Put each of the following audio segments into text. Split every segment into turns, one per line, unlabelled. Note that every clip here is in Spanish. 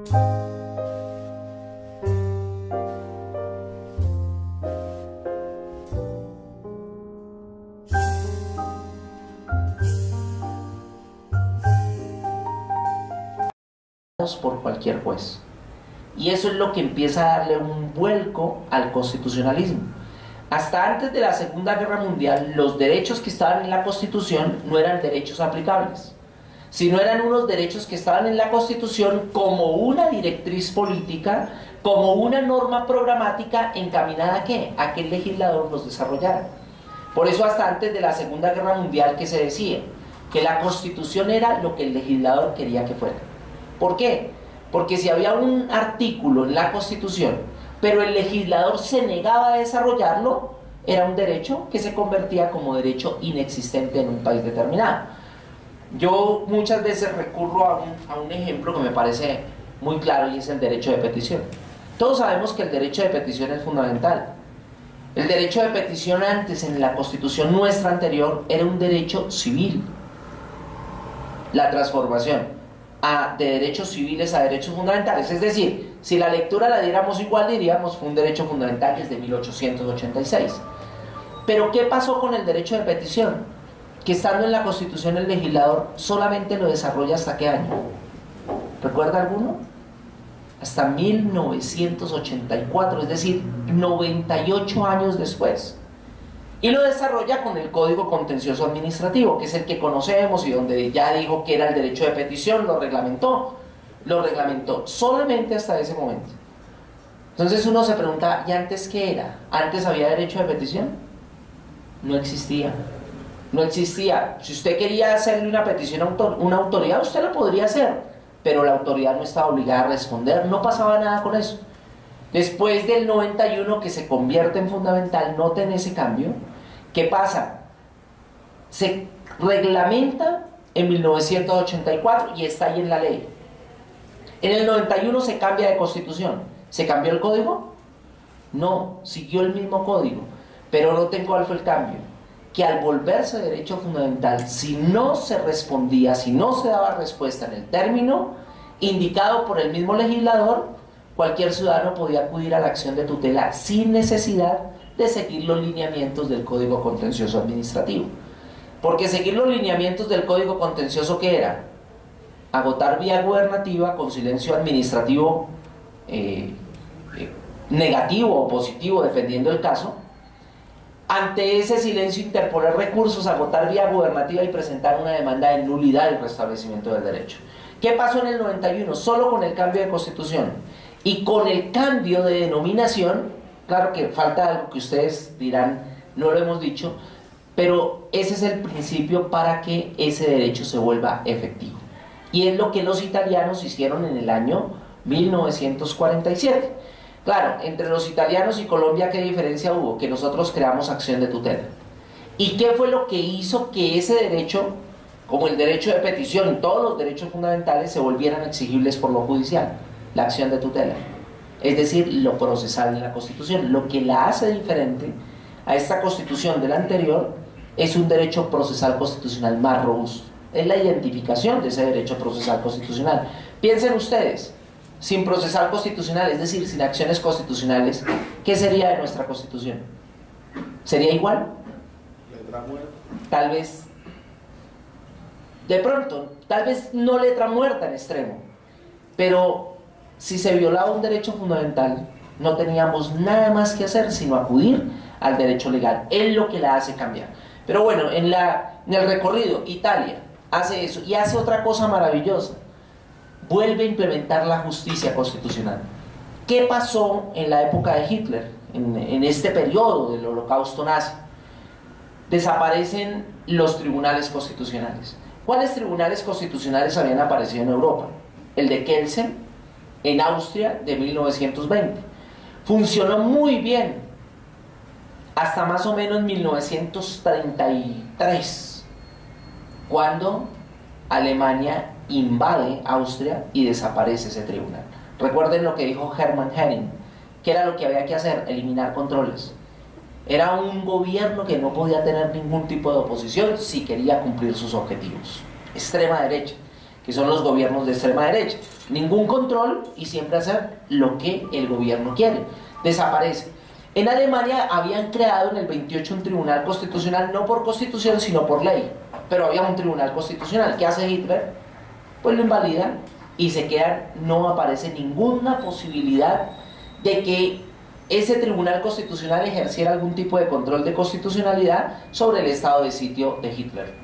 Por cualquier juez. Y eso es lo que empieza a darle un vuelco al constitucionalismo. Hasta antes de la Segunda Guerra Mundial, los derechos que estaban en la Constitución no eran derechos aplicables, sino eran unos derechos que estaban en la Constitución como una directriz política, como una norma programática encaminada ¿a qué? A que el legislador los desarrollara. Por eso hasta antes de la Segunda Guerra Mundial que se decía que la Constitución era lo que el legislador quería que fuera. ¿Por qué? Porque si había un artículo en la Constitución, pero el legislador se negaba a desarrollarlo, era un derecho que se convertía como derecho inexistente en un país determinado. Yo muchas veces recurro a un ejemplo que me parece muy claro y es el derecho de petición. Todos sabemos que el derecho de petición es fundamental. El derecho de petición antes en la Constitución nuestra anterior era un derecho civil. La transformación de derechos civiles a derechos fundamentales, es decir, si la lectura la diéramos igual, diríamos fue un derecho fundamental desde 1886. Pero ¿qué pasó con el derecho de petición? Que estando en la Constitución el legislador solamente lo desarrolla ¿hasta qué año? ¿Recuerda alguno? Hasta 1984, es decir, 98 años después. Y lo desarrolla con el Código Contencioso Administrativo, que es el que conocemos y donde ya dijo que era el derecho de petición, lo reglamentó solamente hasta ese momento. Entonces uno se pregunta, ¿y antes qué era? ¿Antes había derecho de petición? No existía. No existía. Si usted quería hacerle una petición a una autoridad, usted lo podría hacer, pero la autoridad no estaba obligada a responder, no pasaba nada con eso. Después del 91 que se convierte en fundamental, noten ese cambio. ¿Qué pasa? Se reglamenta en 1984 y está ahí en la ley. En el 91 se cambia de constitución. ¿Se cambió el código? No, siguió el mismo código. Pero noten cuál fue el cambio. Que al volverse derecho fundamental, si no se respondía, si no se daba respuesta en el término indicado por el mismo legislador, cualquier ciudadano podía acudir a la acción de tutela sin necesidad de seguir los lineamientos del Código Contencioso Administrativo. Porque seguir los lineamientos del Código Contencioso, ¿qué era? Agotar vía gubernativa con silencio administrativo negativo o positivo, dependiendo del caso. Ante ese silencio interponer recursos, agotar vía gubernativa y presentar una demanda de nulidad y restablecimiento del derecho. ¿Qué pasó en el 91? Solo con el cambio de constitución y con el cambio de denominación. Claro que falta algo que ustedes dirán, no lo hemos dicho, pero ese es el principio para que ese derecho se vuelva efectivo. Y es lo que los italianos hicieron en el año 1947. Claro, entre los italianos y Colombia, ¿qué diferencia hubo? Que nosotros creamos acción de tutela. ¿Y qué fue lo que hizo que ese derecho, como el derecho de petición y todos los derechos fundamentales, se volvieran exigibles por lo judicial? La acción de tutela. Es decir, lo procesal de la Constitución. Lo que la hace diferente a esta Constitución de la anterior es un derecho procesal constitucional más robusto. Es la identificación de ese derecho procesal constitucional. Piensen ustedes, sin procesal constitucional, es decir, sin acciones constitucionales, ¿qué sería de nuestra Constitución? ¿Sería igual?
Letra muerta.
Tal vez, de pronto, tal vez no letra muerta en extremo, pero si se violaba un derecho fundamental, no teníamos nada más que hacer sino acudir al derecho legal. Es lo que la hace cambiar. Pero bueno, en el recorrido, Italia hace eso y hace otra cosa maravillosa. Vuelve a implementar la justicia constitucional. ¿Qué pasó en la época de Hitler? En este periodo del holocausto nazi. Desaparecen los tribunales constitucionales. ¿Cuáles tribunales constitucionales habían aparecido en Europa? El de Kelsen, en Austria, de 1920. Funcionó muy bien hasta más o menos 1933, cuando Alemania invade Austria y desaparece ese tribunal. Recuerden lo que dijo Hermann Göring, que era lo que había que hacer: eliminar controles. Era un gobierno que no podía tener ningún tipo de oposición si quería cumplir sus objetivos. Extrema derecha. que son los gobiernos de extrema derecha. Ningún control y siempre hacer lo que el gobierno quiere. Desaparece. En Alemania habían creado en el 28 un tribunal constitucional, no por constitución, sino por ley. Pero había un tribunal constitucional. ¿Qué hace Hitler? Pues lo invalidan y se quedan, no aparece ninguna posibilidad de que ese tribunal constitucional ejerciera algún tipo de control de constitucionalidad sobre el estado de sitio de Hitler.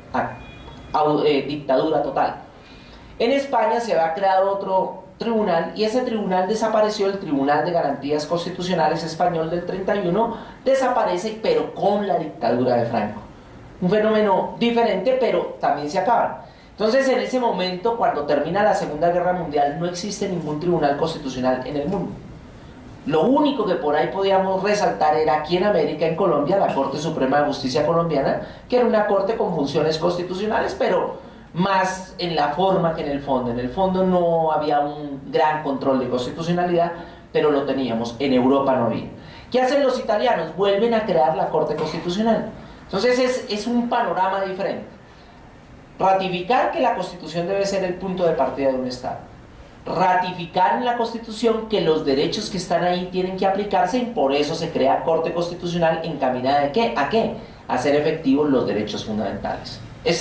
Dictadura total. En España se había creado otro tribunal y ese tribunal desapareció. El Tribunal de Garantías Constitucionales español del 31 desaparece, pero con la dictadura de Franco. Un fenómeno diferente, pero también se acaba. Entonces, en ese momento, cuando termina la Segunda Guerra Mundial, no existe ningún tribunal constitucional en el mundo. Lo único que por ahí podíamos resaltar era aquí en América, en Colombia, la Corte Suprema de Justicia colombiana, que era una corte con funciones constitucionales, pero más en la forma que en el fondo. En el fondo no había un gran control de constitucionalidad, pero lo teníamos. En Europa no había. ¿Qué hacen los italianos? Vuelven a crear la Corte Constitucional. Entonces es un panorama diferente. Ratificar que la Constitución debe ser el punto de partida de un Estado. Ratificar en la Constitución que los derechos que están ahí tienen que aplicarse y por eso se crea Corte Constitucional encaminada ¿de qué? ¿A qué? A hacer efectivos los derechos fundamentales. Es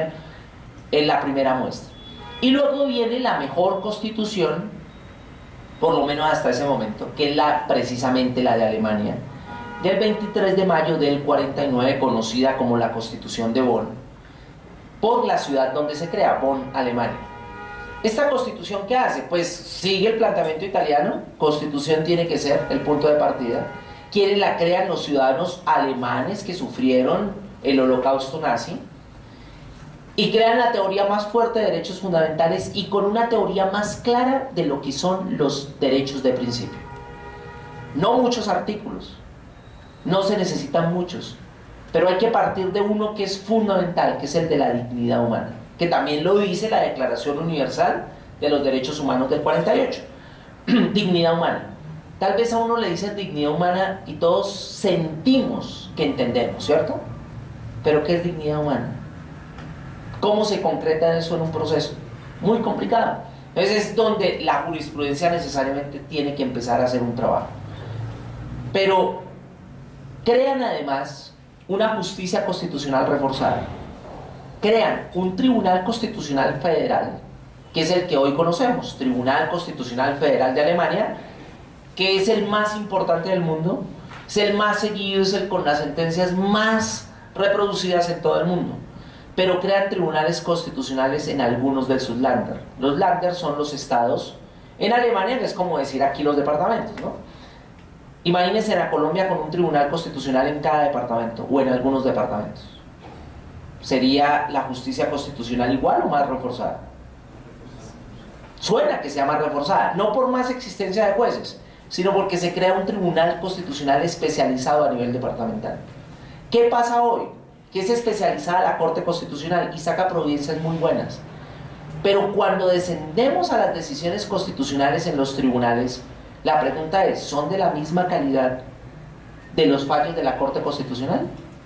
la primera muestra. Y luego viene la mejor Constitución, por lo menos hasta ese momento, que es precisamente la de Alemania, del 23 de mayo del 49, conocida como la Constitución de Bonn, por la ciudad donde se crea, Bonn, Alemania. ¿Esta constitución qué hace? Pues sigue el planteamiento italiano. Constitución tiene que ser el punto de partida. Quienes la crean los ciudadanos alemanes que sufrieron el holocausto nazi y crean la teoría más fuerte de derechos fundamentales y con una teoría más clara de lo que son los derechos de principio. No muchos artículos, no se necesitan muchos, pero hay que partir de uno que es fundamental, que es el de la dignidad humana, que también lo dice la Declaración Universal de los Derechos Humanos del 48. Dignidad humana. Tal vez a uno le dicen dignidad humana y todos sentimos que entendemos, ¿cierto? Pero ¿qué es dignidad humana? ¿Cómo se concreta eso en un proceso? Muy complicado. Entonces es donde la jurisprudencia necesariamente tiene que empezar a hacer un trabajo. Pero crean además una justicia constitucional reforzada. Crean un Tribunal Constitucional Federal, que es el que hoy conocemos, Tribunal Constitucional Federal de Alemania, que es el más importante del mundo, es el más seguido, es el con las sentencias más reproducidas en todo el mundo. Pero crean tribunales constitucionales en algunos de sus Länder. Los Länder son los estados. En Alemania es como decir aquí los departamentos, ¿no? Imagínense a Colombia con un tribunal constitucional en cada departamento o en algunos departamentos. ¿Sería la justicia constitucional igual o más reforzada? Suena que sea más reforzada, no por más existencia de jueces, sino porque se crea un tribunal constitucional especializado a nivel departamental. ¿Qué pasa hoy? Que es especializada la Corte Constitucional y saca providencias muy buenas. Pero cuando descendemos a las decisiones constitucionales en los tribunales, la pregunta es, ¿son de la misma calidad de los fallos de la Corte Constitucional?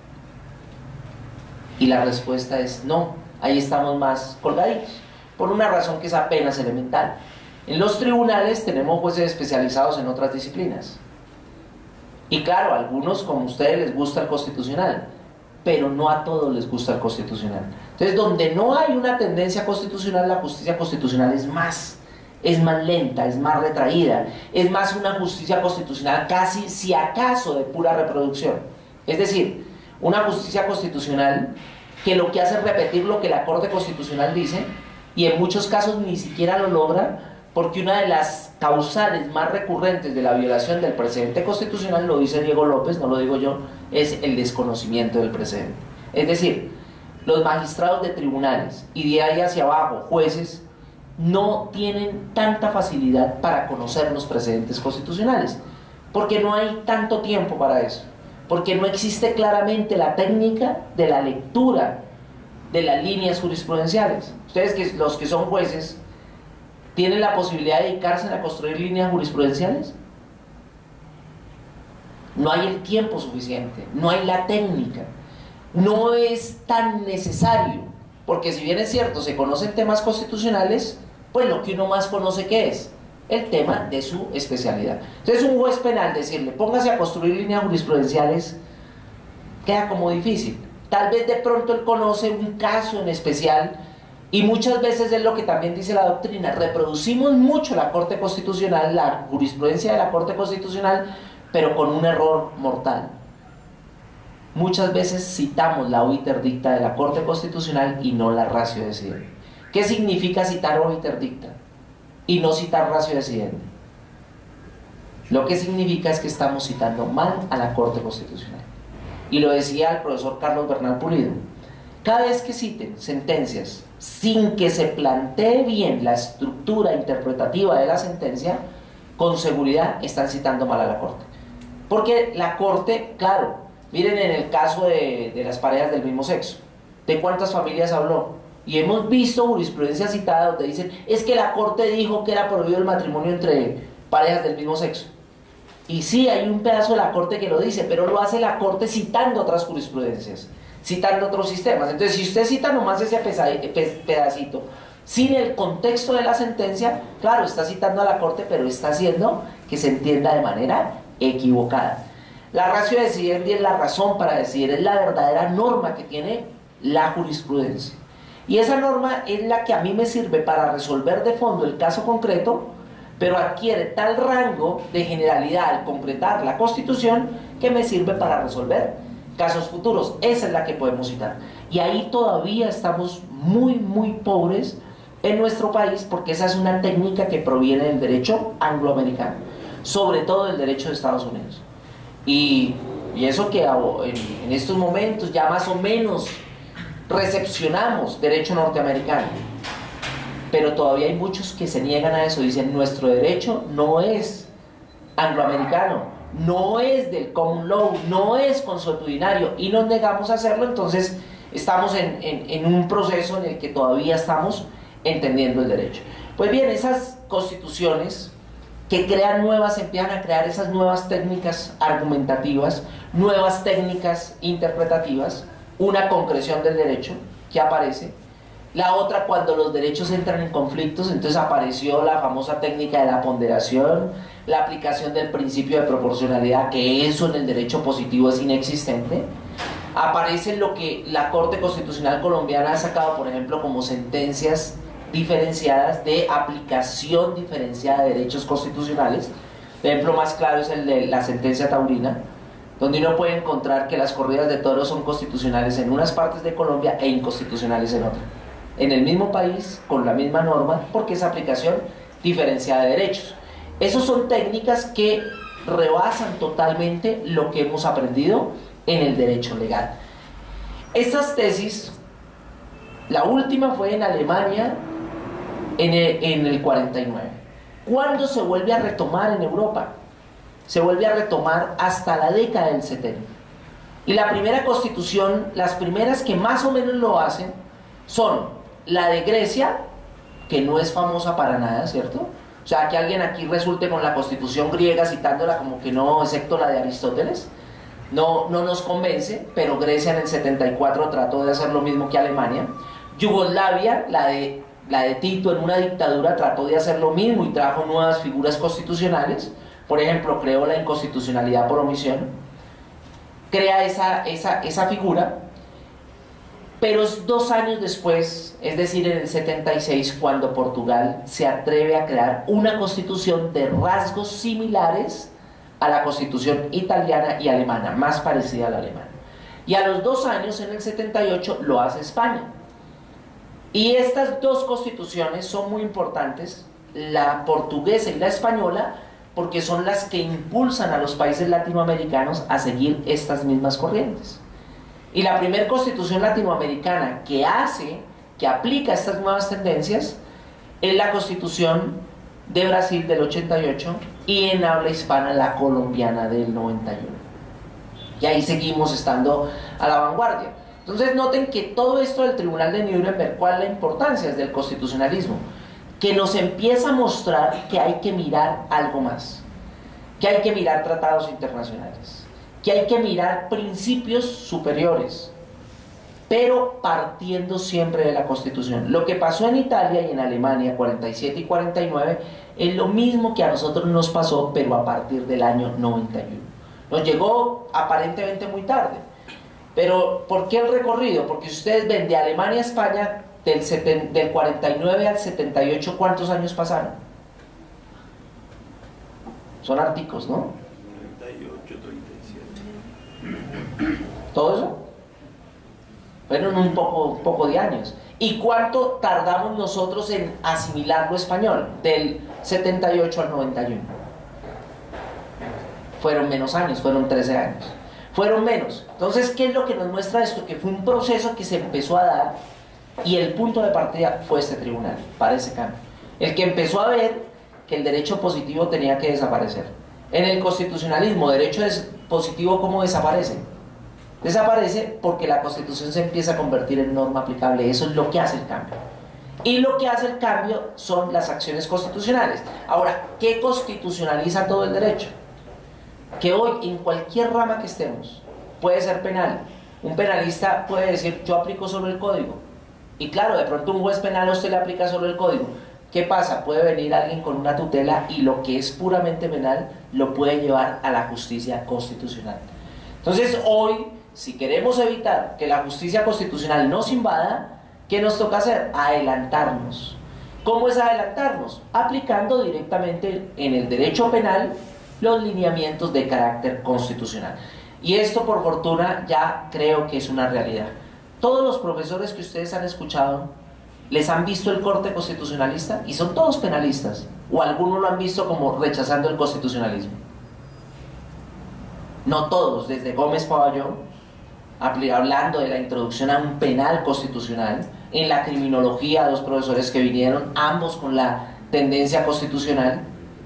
Y la respuesta es no, ahí estamos más colgaditos, por una razón que es apenas elemental. En los tribunales tenemos jueces especializados en otras disciplinas. Y claro, a algunos como a ustedes les gusta el constitucional, pero no a todos les gusta el constitucional. Entonces, donde no hay una tendencia constitucional, la justicia constitucional es más lenta, es más retraída, es más una justicia constitucional casi, si acaso, de pura reproducción. Es decir, una justicia constitucional que lo que hace es repetir lo que la Corte Constitucional dice y en muchos casos ni siquiera lo logra, porque una de las causales más recurrentes de la violación del precedente constitucional, lo dice Diego López, no lo digo yo, es el desconocimiento del precedente. Es decir, los magistrados de tribunales y de ahí hacia abajo, jueces, no tienen tanta facilidad para conocer los precedentes constitucionales, porque no hay tanto tiempo para eso, porque no existe claramente la técnica de la lectura de las líneas jurisprudenciales. Ustedes, los que son jueces, ¿tienen la posibilidad de dedicarse a construir líneas jurisprudenciales? No hay el tiempo suficiente, no hay la técnica, no es tan necesario. porque si bien es cierto, se conocen temas constitucionales, pues lo que uno más conoce, ¿qué es? El tema de su especialidad. Entonces un juez penal decirle, póngase a construir líneas jurisprudenciales, queda como difícil. Tal vez de pronto él conoce un caso en especial, y muchas veces es lo que también dice la doctrina, reproducimos mucho la Corte Constitucional, la jurisprudencia de la Corte Constitucional, pero con un error mortal. Muchas veces citamos la obiter dicta de la Corte Constitucional y no la ratio decidente. ¿Qué significa citar obiter dicta y no citar ratio decidente? Lo que significa es que estamos citando mal a la Corte Constitucional. Y lo decía el profesor Carlos Bernal Pulido. Cada vez que citen sentencias sin que se plantee bien la estructura interpretativa de la sentencia, con seguridad están citando mal a la Corte. Porque la Corte, claro, miren en el caso de las parejas del mismo sexo, ¿de cuántas familias habló? Y hemos visto jurisprudencia citada donde dicen, es que la Corte dijo que era prohibido el matrimonio entre parejas del mismo sexo. Y sí, hay un pedazo de la Corte que lo dice, pero lo hace la Corte citando otras jurisprudencias, citando otros sistemas. Entonces, si usted cita nomás ese pedacito, sin el contexto de la sentencia, claro, está citando a la Corte, pero está haciendo que se entienda de manera equivocada. La ratio decidente es la razón para decidir, es la verdadera norma que tiene la jurisprudencia. Y esa norma es la que a mí me sirve para resolver de fondo el caso concreto, pero adquiere tal rango de generalidad al concretar la Constitución que me sirve para resolver casos futuros. Esa es la que podemos citar. Y ahí todavía estamos muy pobres en nuestro país, porque esa es una técnica que proviene del derecho angloamericano, sobre todo del derecho de Estados Unidos. Y eso que en estos momentos ya más o menos recepcionamos derecho norteamericano, pero todavía hay muchos que se niegan a eso, dicen nuestro derecho no es angloamericano, no es del common law, no es consuetudinario, y nos negamos a hacerlo. Entonces estamos en un proceso en el que todavía estamos entendiendo el derecho. Pues bien, esas constituciones que crean nuevas, empiezan a crear esas nuevas técnicas argumentativas, nuevas técnicas interpretativas, una concreción del derecho que aparece. La otra, cuando los derechos entran en conflictos, entonces apareció la famosa técnica de la ponderación, la aplicación del principio de proporcionalidad, que eso en el derecho positivo es inexistente. Aparece lo que la Corte Constitucional colombiana ha sacado, por ejemplo, como sentencias diferenciadas de aplicación diferenciada de derechos constitucionales. El ejemplo más claro es el de la sentencia taurina, donde uno puede encontrar que las corridas de toros son constitucionales en unas partes de Colombia e inconstitucionales en otras, en el mismo país, con la misma norma, porque es aplicación diferenciada de derechos. Esas son técnicas que rebasan totalmente lo que hemos aprendido en el derecho legal. Estas tesis, la última fue en Alemania en el 49. ¿Cuándo se vuelve a retomar en Europa? Se vuelve a retomar hasta la década del 70. Y la primera constitución, las primeras que más o menos lo hacen, son la de Grecia, que no es famosa para nada, ¿cierto? O sea, que alguien aquí resulte con la constitución griega citándola como que no, excepto la de Aristóteles, no nos convence, pero Grecia en el 74 trató de hacer lo mismo que Alemania. Yugoslavia, la de Tito en una dictadura, trató de hacer lo mismo y trajo nuevas figuras constitucionales. Por ejemplo, creó la inconstitucionalidad por omisión, crea esa figura, pero es 2 años después, es decir, en el 76, cuando Portugal se atreve a crear una constitución de rasgos similares a la constitución italiana y alemana, más parecida a la alemana. Y a los 2 años, en el 78, lo hace España. Y estas dos constituciones son muy importantes, la portuguesa y la española, porque son las que impulsan a los países latinoamericanos a seguir estas mismas corrientes. Y la primera constitución latinoamericana que aplica estas nuevas tendencias, es la Constitución de Brasil del 88 y en habla hispana la colombiana del 91. Y ahí seguimos estando a la vanguardia. Entonces noten que todo esto del Tribunal de Nuremberg, ¿cuál es la importancia del constitucionalismo? Que nos empieza a mostrar que hay que mirar algo más, que hay que mirar tratados internacionales, que hay que mirar principios superiores, pero partiendo siempre de la Constitución. Lo que pasó en Italia y en Alemania, 47 y 49, es lo mismo que a nosotros nos pasó, pero a partir del año 91. Nos llegó aparentemente muy tarde. Pero, ¿por qué el recorrido? Porque si ustedes ven de Alemania a España, del 49 al 78, ¿cuántos años pasaron? Son árticos, ¿no?
38, 37.
¿Todo eso? Fueron un poco de años. ¿Y cuánto tardamos nosotros en asimilar lo español? Del 78 al 91. Fueron menos años, fueron 13 años. Fueron menos. Entonces, ¿qué es lo que nos muestra esto? Que fue un proceso que se empezó a dar y el punto de partida fue este tribunal, para ese cambio. El que empezó a ver que el derecho positivo tenía que desaparecer. En el constitucionalismo, derecho positivo, ¿cómo desaparece? Desaparece porque la Constitución se empieza a convertir en norma aplicable. Eso es lo que hace el cambio. Y lo que hace el cambio son las acciones constitucionales. Ahora, ¿qué constitucionaliza todo el derecho? Que hoy, en cualquier rama que estemos, puede ser penal. Un penalista puede decir, yo aplico solo el código. Y claro, de pronto un juez penal a usted le aplica solo el código. ¿Qué pasa? Puede venir alguien con una tutela y lo que es puramente penal lo puede llevar a la justicia constitucional. Entonces hoy, si queremos evitar que la justicia constitucional nos invada, ¿qué nos toca hacer? Adelantarnos. ¿Cómo es adelantarnos? Aplicando directamente en el derecho penal los lineamientos de carácter constitucional. Y esto, por fortuna, ya creo que es una realidad. Todos los profesores que ustedes han escuchado, ¿les han visto el corte constitucionalista? Y son todos penalistas. ¿O algunos lo han visto como rechazando el constitucionalismo? No todos, desde Gómez Paballón, hablando de la introducción a un penal constitucional. En la criminología, dos profesores que vinieron, ambos con la tendencia constitucional.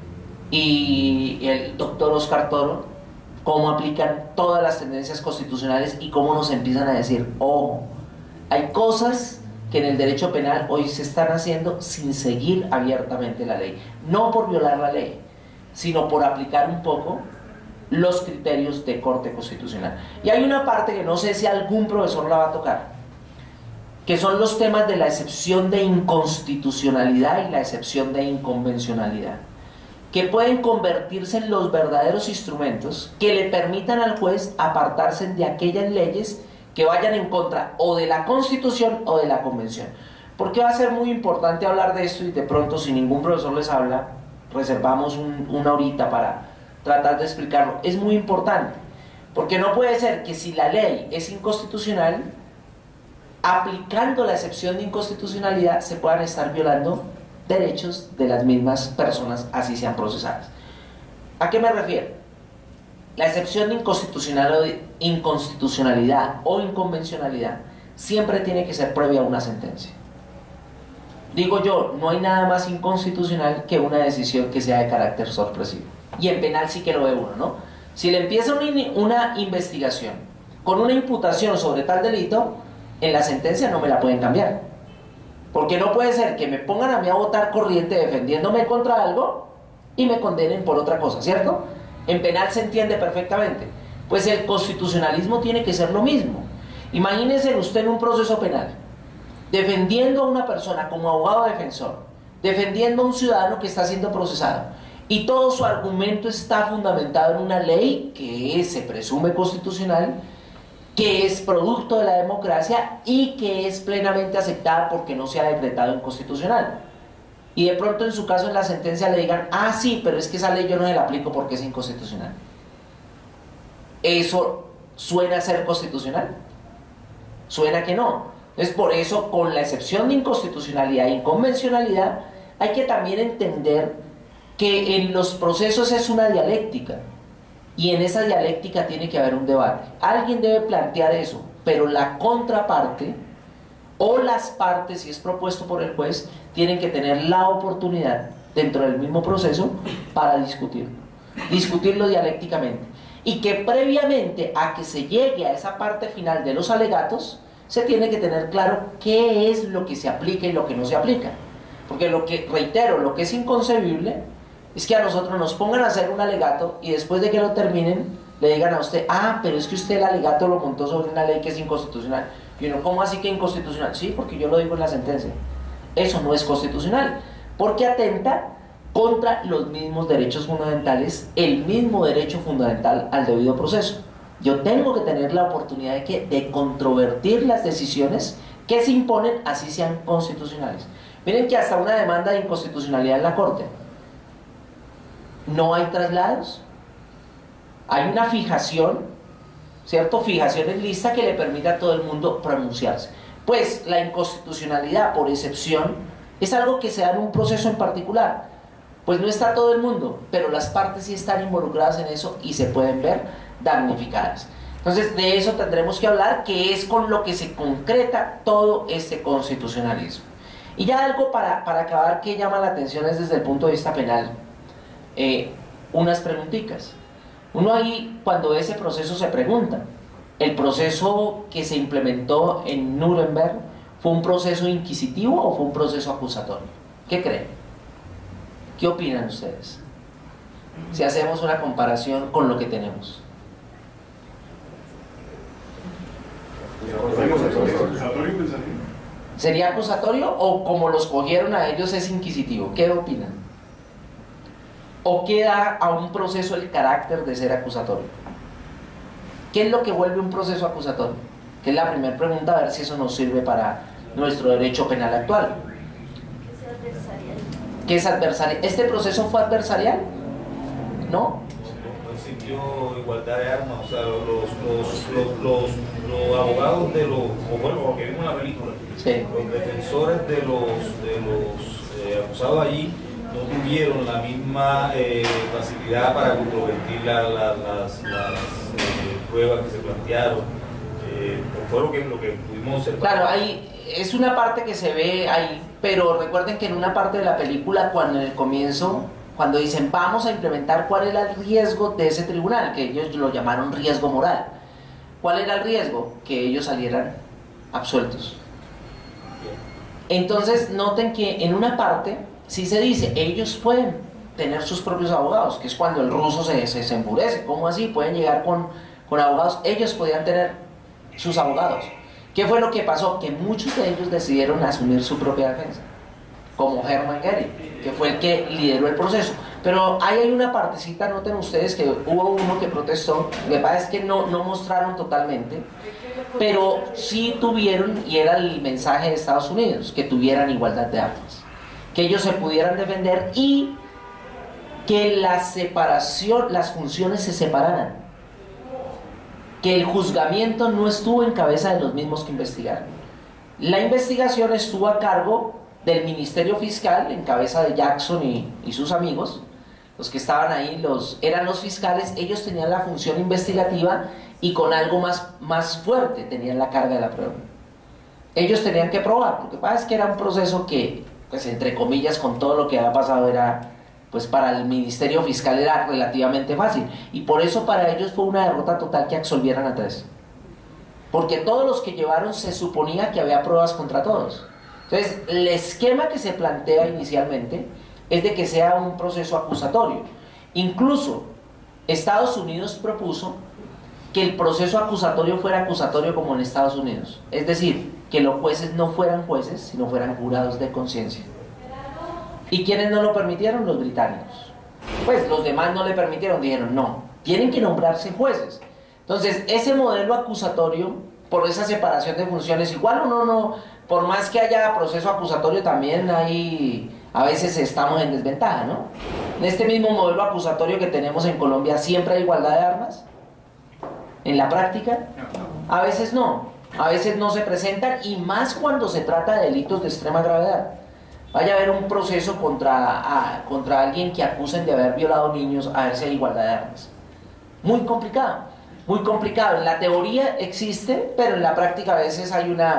Y el doctor Oscar Toro, cómo aplican todas las tendencias constitucionales y cómo nos empiezan a decir, ojo, hay cosas que en el derecho penal hoy se están haciendo sin seguir abiertamente la ley, no por violar la ley, sino por aplicar un poco los criterios de corte constitucional. Y hay una parte que no sé si algún profesor la va a tocar, que son los temas de la excepción de inconstitucionalidad y la excepción de inconvencionalidad, que pueden convertirse en los verdaderos instrumentos que le permitan al juez apartarse de aquellas leyes que vayan en contra o de la Constitución o de la Convención. Porque va a ser muy importante hablar de esto y de pronto, si ningún profesor les habla, reservamos una horita para tratar de explicarlo. Es muy importante, porque no puede ser que si la ley es inconstitucional, aplicando la excepción de inconstitucionalidad se puedan estar violando derechos de las mismas personas, así sean procesadas. ¿A qué me refiero? La excepción de inconstitucionalidad o inconvencionalidad siempre tiene que ser previa a una sentencia. Digo yo, no hay nada más inconstitucional que una decisión que sea de carácter sorpresivo. Y en penal sí que lo ve uno, ¿no? Si le empieza una investigación con una imputación sobre tal delito, en la sentencia no me la pueden cambiar. Porque no puede ser que me pongan a mí a votar corriente defendiéndome contra algo y me condenen por otra cosa, ¿cierto? En penal se entiende perfectamente. Pues el constitucionalismo tiene que ser lo mismo. Imagínense usted en un proceso penal, defendiendo a una persona como abogado defensor, defendiendo a un ciudadano que está siendo procesado, y todo su argumento está fundamentado en una ley que se presume constitucional, que es producto de la democracia y que es plenamente aceptada porque no se ha decretado inconstitucional. Y de pronto en su caso en la sentencia le digan, ah sí, pero es que esa ley yo no se la aplico porque es inconstitucional. ¿Eso suena a ser constitucional? Suena que no. Entonces por eso, con la excepción de inconstitucionalidad e inconvencionalidad, hay que también entender que en los procesos es una dialéctica. Y en esa dialéctica tiene que haber un debate. Alguien debe plantear eso, pero la contraparte o las partes, si es propuesto por el juez, tienen que tener la oportunidad dentro del mismo proceso para discutirlo dialécticamente. Y que previamente a que se llegue a esa parte final de los alegatos, se tiene que tener claro qué es lo que se aplica y lo que no se aplica. Porque reitero, lo que es inconcebible es que a nosotros nos pongan a hacer un alegato y después de que lo terminen le digan a usted, ah, pero es que usted el alegato lo montó sobre una ley que es inconstitucional. Y uno, ¿cómo así que inconstitucional? Sí, porque yo lo digo en la sentencia. Eso no es constitucional, porque atenta contra los mismos derechos fundamentales, el mismo derecho fundamental al debido proceso. Yo tengo que tener la oportunidad de controvertir las decisiones que se imponen, así sean constitucionales. Miren que hasta una demanda de inconstitucionalidad en la Corte, no hay traslados, hay una fijación, ¿cierto? Fijación en lista que le permite a todo el mundo pronunciarse. Pues la inconstitucionalidad, por excepción, es algo que se da en un proceso en particular. Pues no está todo el mundo, pero las partes sí están involucradas en eso y se pueden ver damnificadas. Entonces, de eso tendremos que hablar, que es con lo que se concreta todo este constitucionalismo. Y ya algo para acabar que llama la atención es desde el punto de vista penal. Unas preguntitas. Uno ahí, cuando ese proceso se pregunta, ¿el proceso que se implementó en Nuremberg fue un proceso inquisitivo o fue un proceso acusatorio? ¿Qué creen? ¿Qué opinan ustedes? Si hacemos una comparación con lo que tenemos. ¿Sería acusatorio o como los cogieron a ellos es inquisitivo? ¿Qué opinan? ¿O queda a un proceso el carácter de ser acusatorio? ¿Qué es lo que vuelve un proceso acusatorio? Que es la primera pregunta, a ver si eso nos sirve para nuestro derecho penal actual. ¿Qué es adversarial? ¿Este proceso fue adversarial? ¿No?
No existió igualdad de armas, o sea, los abogados de los, o bueno, lo que vimos en la película, sí, los defensores de los acusados allí no tuvieron la misma facilidad para controvertir las pruebas que se plantearon. Fue lo que pudimos observar.
Claro, ahí es una parte que se ve ahí, pero recuerden que en una parte de la película, cuando en el comienzo, cuando dicen vamos a implementar cuál era el riesgo de ese tribunal, que ellos lo llamaron riesgo moral. ¿Cuál era el riesgo? Que ellos salieran absueltos. Entonces noten que en una parte sí se dice, ellos pueden tener sus propios abogados, que es cuando el ruso se enfurece. ¿Cómo así? Pueden llegar con abogados. Ellos podían tener sus abogados. ¿Qué fue lo que pasó? Que muchos de ellos decidieron asumir su propia defensa, como Hermann Göring, que fue el que lideró el proceso. Pero ahí hay una partecita, noten ustedes que hubo uno que protestó. Lo que pasa es que no mostraron totalmente, pero sí tuvieron, y era el mensaje de Estados Unidos, que tuvieran igualdad de armas, que ellos se pudieran defender y que la separación, las funciones se separaran, que el juzgamiento no estuvo en cabeza de los mismos que investigaron. La investigación estuvo a cargo del Ministerio Fiscal, en cabeza de Jackson y sus amigos. Los que estaban ahí eran los fiscales. Ellos tenían la función investigativa y con algo más fuerte tenían la carga de la prueba. Ellos tenían que probar. Lo que pasa es que era un proceso que, pues entre comillas, con todo lo que había pasado, era, pues para el Ministerio Fiscal era relativamente fácil. Y por eso para ellos fue una derrota total que absolvieran a 3. Porque todos los que llevaron se suponía que había pruebas contra todos. Entonces, el esquema que se plantea inicialmente es de que sea un proceso acusatorio. Incluso Estados Unidos propuso que el proceso acusatorio fuera acusatorio como en Estados Unidos. Es decir, que los jueces no fueran jueces, sino fueran jurados de conciencia. ¿Y quiénes no lo permitieron? Los británicos. Pues los demás no le permitieron, dijeron no, tienen que nombrarse jueces. Entonces, ese modelo acusatorio, por esa separación de funciones, igual uno no, por más que haya proceso acusatorio, también a veces estamos en desventaja, ¿no? En este mismo modelo acusatorio que tenemos en Colombia, ¿siempre hay igualdad de armas? ¿En la práctica? A veces no se presentan, y más cuando se trata de delitos de extrema gravedad. Vaya a haber un proceso contra alguien que acusen de haber violado niños, a ver si hay igualdad de armas. Muy complicado, muy complicado. En la teoría existe, pero en la práctica a veces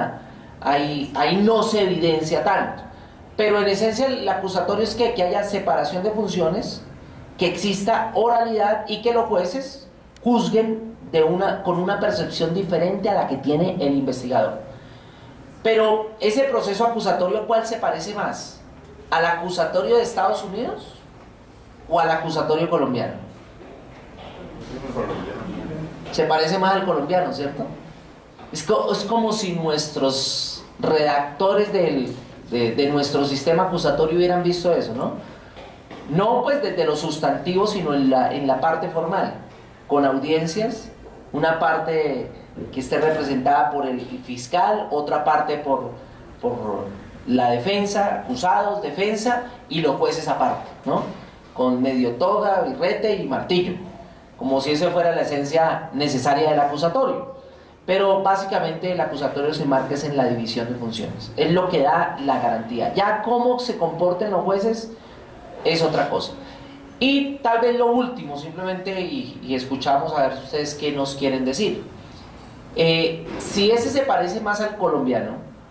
ahí no se evidencia tanto. Pero en esencia el acusatorio es que haya separación de funciones, que exista oralidad y que los jueces juzguen con una percepción diferente a la que tiene el investigador. Pero ese proceso acusatorio, ¿cuál se parece más? ¿Al acusatorio de Estados Unidos o al acusatorio colombiano? Se parece más al colombiano, ¿cierto? Es como si nuestros redactores de nuestro sistema acusatorio hubieran visto eso, ¿no? No pues desde los sustantivos, sino en la parte formal, con audiencias, una parte que esté representada por el fiscal, otra parte por la defensa, acusados, defensa, y los jueces aparte, ¿no? Con medio toga, birrete y martillo, como si esa fuera la esencia necesaria del acusatorio. Pero básicamente el acusatorio se marca en la división de funciones, es lo que da la garantía. Ya cómo se comporten los jueces es otra cosa. Y tal vez lo último, simplemente, y escuchamos a ver ustedes qué nos quieren decir. Si ese se parece más al colombiano,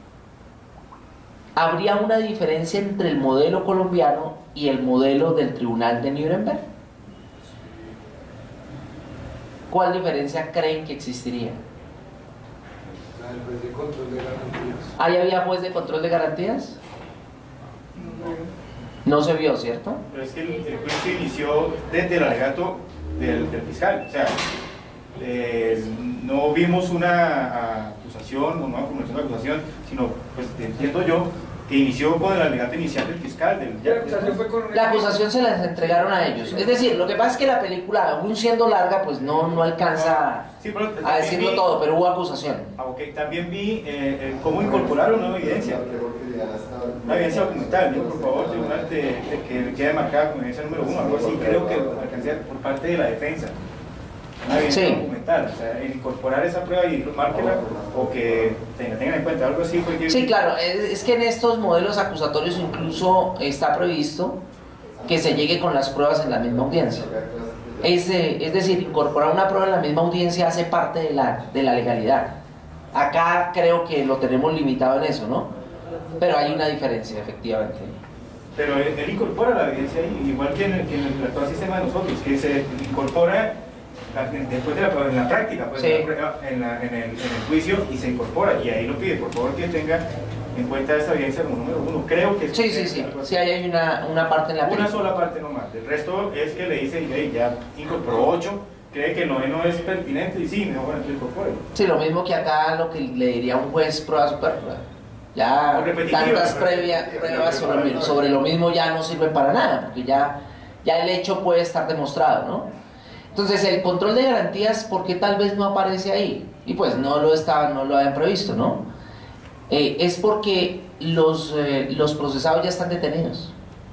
¿habría una diferencia entre el modelo colombiano y el modelo del Tribunal de Nuremberg? ¿Cuál diferencia creen que existiría?
El juez de control de garantías.
¿Ahí había juez de control de garantías? No se vio, ¿cierto?
Pero es que el juicio inició desde el alegato del fiscal, o sea, no vimos una acusación o una formulación de acusación, sino, pues entiendo yo, que inició con el alegato inicial del fiscal.
La acusación se las entregaron a ellos. Es decir, lo que pasa es que la película, aún siendo larga, pues no alcanza a decirlo todo, pero hubo acusación.
Okay. También vi cómo incorporaron una evidencia documental. Por favor, tribunal, que quede marcada como evidencia número 1, algo así, creo que alcancé por parte de la defensa. Una evidencia documental, o sea, incorporar esa prueba y márquela, o que tengan en cuenta algo así.
Sí, claro, es que en estos modelos acusatorios incluso está previsto que se llegue con las pruebas en la misma audiencia. Es decir, incorporar una prueba en la misma audiencia hace parte de la legalidad. Acá creo que lo tenemos limitado en eso, ¿no? Pero hay una diferencia, efectivamente.
Pero él incorpora la evidencia ahí, igual que en el actual sistema de nosotros, que se incorpora después en la práctica, pues, sí, en el juicio, y se incorpora, y ahí lo pide, por favor, que tenga en cuenta esa evidencia como número 1. Creo que
sí, ahí hay una parte en la película.
Una sola parte nomás, el resto es que le dice, hey, ya incorporó 8, cree que el 9 es pertinente, y sí, mejor lo incorpore.
Sí, lo mismo que acá lo que le diría un juez prueba superflua. Ya tantas pruebas sobre lo mismo ya no sirven para nada, porque ya el hecho puede estar demostrado, ¿no? Entonces el control de garantías, ¿por qué tal vez no aparece ahí? Y pues no lo habían previsto, ¿no? Es porque los procesados ya están detenidos.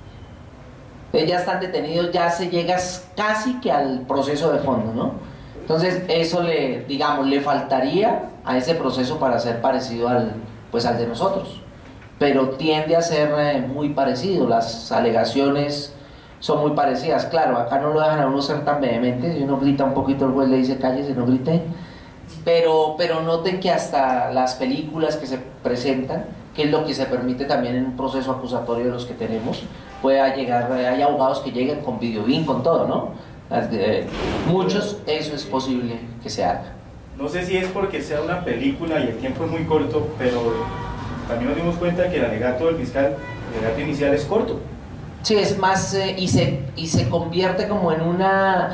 Ya están detenidos, ya se llega casi que al proceso de fondo, ¿no? Entonces eso le faltaría a ese proceso para ser parecido al de nosotros, pero tiende a ser muy parecido. Las alegaciones son muy parecidas. Claro, acá no lo dejan a uno ser tan vehemente. Si uno grita un poquito, el juez le dice cállese, no grite. Pero noten que hasta las películas que se presentan, que es lo que se permite también en un proceso acusatorio de los que tenemos, pueda llegar, hay abogados que lleguen con videobeam, con todo, ¿no? Muchos, eso es posible que se haga.
No sé si es porque sea una película y el tiempo es muy corto, pero también nos dimos cuenta que el alegato del fiscal, el alegato inicial, es corto.
Sí, es más, y se convierte como en un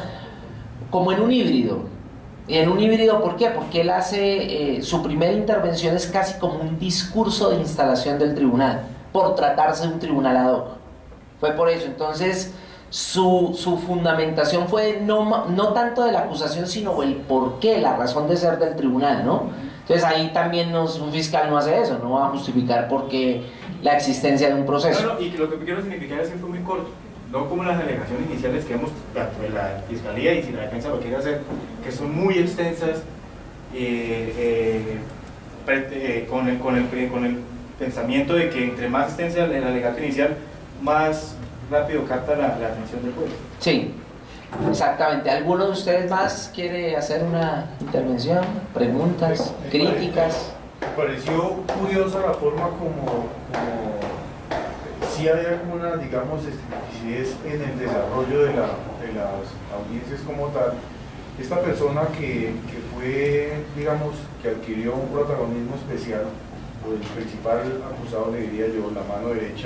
híbrido. Y en un híbrido, ¿por qué? Porque él hace, su primera intervención es casi como un discurso de instalación del tribunal, por tratarse de un tribunal ad hoc. Fue por eso. Entonces, su fundamentación fue no tanto de la acusación, sino el porqué, la razón de ser del tribunal, ¿no? Entonces ahí también un fiscal no hace eso, no va a justificar por qué la existencia de un proceso.
No, y lo que quiero significar es que fue muy corto, no como las alegaciones iniciales que vemos de la fiscalía, y si la defensa lo quiere hacer, que son muy extensas, con el pensamiento de que entre más extensa el alegato inicial, más rápido capta la atención del juez.
Sí, exactamente. ¿Alguno de ustedes más quiere hacer una intervención? ¿Preguntas? ¿Críticas?
Me pareció curiosa la forma como sí hay alguna, digamos, especificidad en el desarrollo de las audiencias como tal. Esta persona que fue, digamos, que adquirió un protagonismo especial, o el principal acusado, le diría yo, la mano derecha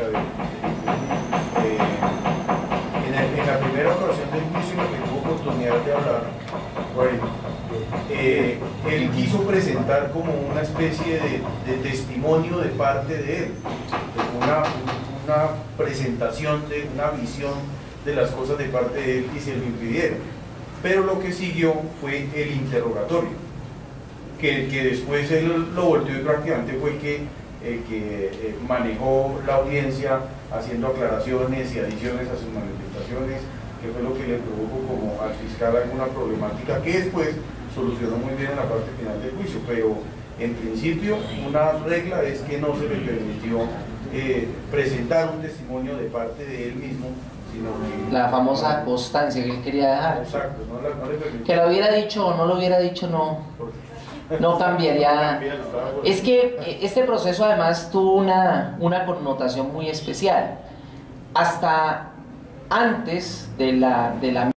en la primera ocasión del juicio, en la que tuvo oportunidad de hablar, bueno, él quiso presentar como una especie de testimonio de parte de él, una presentación de una visión de las cosas de parte de él, y se lo impidieron. Pero lo que siguió fue el interrogatorio, que después él lo volteó y prácticamente fue el que manejó la audiencia haciendo aclaraciones y adiciones a sus manifestaciones, que fue lo que le produjo como al fiscal alguna problemática que después solucionó muy bien en la parte final del juicio. Pero en principio una regla es que no se le permitió presentar un testimonio de parte de él mismo, sino que
la famosa constancia que él quería dejar.
Exacto, no le permitió.
Que lo hubiera dicho o no lo hubiera dicho, no cambiaría. Es que este proceso además tuvo una connotación muy especial. Hasta antes de la